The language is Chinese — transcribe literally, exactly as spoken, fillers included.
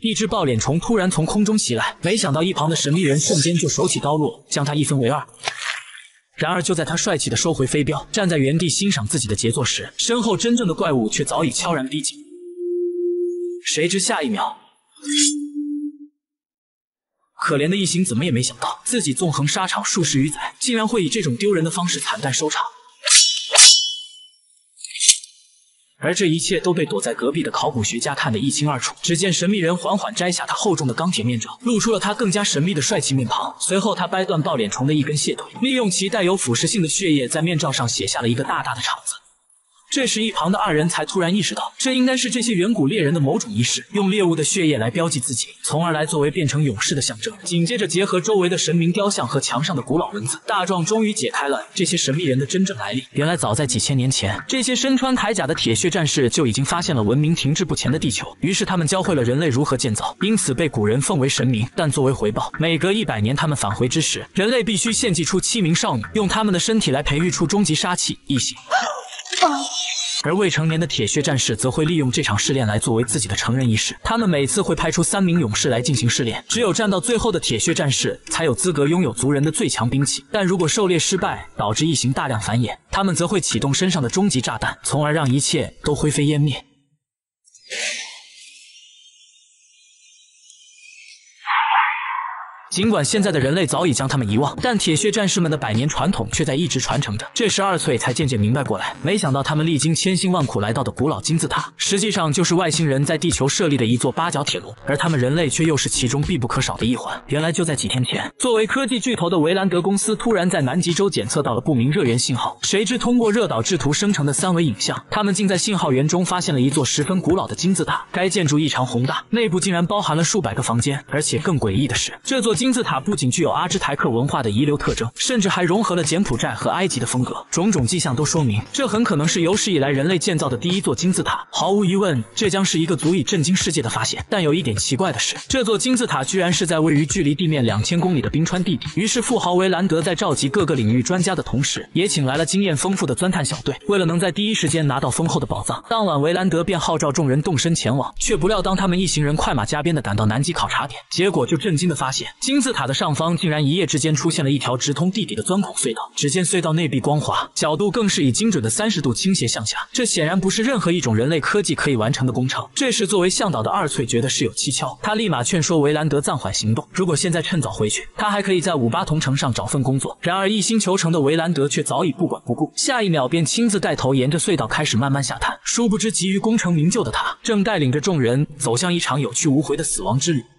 一只爆脸虫突然从空中袭来，没想到一旁的神秘人瞬间就手起刀落，将它一分为二。然而就在他帅气的收回飞镖，站在原地欣赏自己的杰作时，身后真正的怪物却早已悄然逼近。谁知下一秒，可怜的异形怎么也没想到，自己纵横沙场数十余载，竟然会以这种丢人的方式惨淡收场。而这一切都被躲在隔壁的考古学家看得一清二楚。只见神秘人缓缓摘下他厚重的钢铁面罩，露出了他更加神秘的帅气面庞。随后，他掰断爆脸虫的一根蟹腿，利用其带有腐蚀性的血液在面罩上写下了一个大大的“场”字。这时，一旁的二人才突然意识到，这应该是这些远古猎人的某种仪式，用猎物的血液来标记自己，从而来作为变成勇士的象征。紧接着，结合周围的神明雕像和墙上的古老文字，大壮终于解开了这些神秘人的真正来历。原来，早在几千年前，这些身穿铠甲的铁血战士就已经发现了文明停滞不前的地球，于是他们教会了人类如何建造，因此被古人奉为神明。但作为回报，每隔一百年他们返回之时，人类必须献祭出七名少女，用他们的身体来培育出终极杀器异形。而未成年的铁血战士则会利用这场试炼来作为自己的成人仪式。他们每次会派出三名勇士来进行试炼，只有战到最后的铁血战士才有资格拥有族人的最强兵器。但如果狩猎失败，导致异形大量繁衍，他们则会启动身上的终极炸弹，从而让一切都灰飞烟灭。尽管现在的人类早已将他们遗忘，但铁血战士们的百年传统却在一直传承着。这时二翠才渐渐明白过来，没想到他们历经千辛万苦来到的古老金字塔，实际上就是外星人在地球设立的一座八角铁笼，而他们人类却又是其中必不可少的一环。原来就在几天前，作为科技巨头的维兰德公司突然在南极洲检测到了不明热源信号，谁知通过热岛制图生成的三维影像，他们竟在信号源中发现了一座十分古老的金字塔。该建筑异常宏大，内部竟然包含了数百个房间，而且更诡异的是，这座金字塔不仅具有阿兹台克文化的遗留特征，甚至还融合了柬埔寨和埃及的风格。种种迹象都说明，这很可能是有史以来人类建造的第一座金字塔。毫无疑问，这将是一个足以震惊世界的发现。但有一点奇怪的是，这座金字塔居然是在位于距离地面两千公里的冰川地底。于是，富豪维兰德在召集各个领域专家的同时，也请来了经验丰富的钻探小队。为了能在第一时间拿到丰厚的宝藏，当晚维兰德便号召众人动身前往。却不料，当他们一行人快马加鞭地赶到南极考察点，结果就震惊地发现，金字塔的上方竟然一夜之间出现了一条直通地底的钻孔隧道。只见隧道内壁光滑，角度更是以精准的三十度倾斜向下，这显然不是任何一种人类科技可以完成的工程。这时作为向导的二翠觉得事有蹊跷，他立马劝说维兰德暂缓行动，如果现在趁早回去，他还可以在五八同城上找份工作。然而一心求成的维兰德却早已不管不顾，下一秒便亲自带头沿着隧道开始慢慢下探。殊不知急于功成名就的他，正带领着众人走向一场有去无回的死亡之旅。